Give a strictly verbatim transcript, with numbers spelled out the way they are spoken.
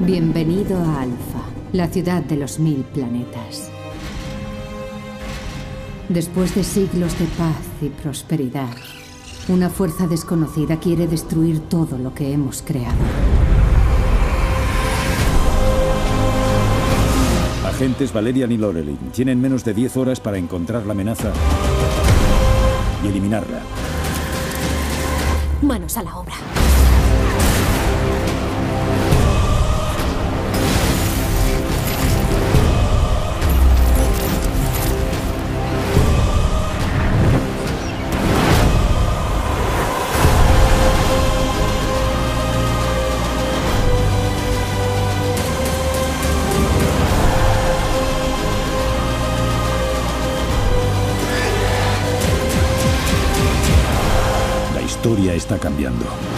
Bienvenido a Alfa, la ciudad de los mil planetas. Después de siglos de paz y prosperidad, una fuerza desconocida quiere destruir todo lo que hemos creado. Agentes Valerian y Lorelin tienen menos de diez horas para encontrar la amenaza y eliminarla. Manos a la obra. La historia está cambiando.